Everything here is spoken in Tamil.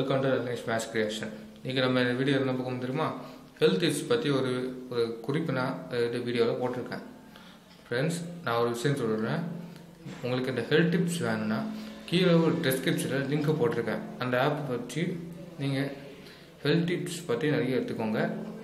Welcome to smash creation. இன்றைக்கி நம்ம இந்த வீடியோ என்ன பார்க்க தெரியுமா, ஹெல்த் டிப்ஸ் பற்றி ஒரு குறிப்பு நான் இந்த வீடியோவில் போட்டிருக்கேன். ஃப்ரெண்ட்ஸ், நான் ஒரு விஷயம் சொல்கிறேன். உங்களுக்கு இந்த ஹெல்த் டிப்ஸ் வேணும்னா கீழே ஒரு டிஸ்கிரிப்ஷனில் லிங்க் போட்டிருக்கேன். அந்த ஆப் வச்சு நீங்கள் ஹெல்த் டிப்ஸ் பற்றி நிறைய எடுத்துக்கோங்க.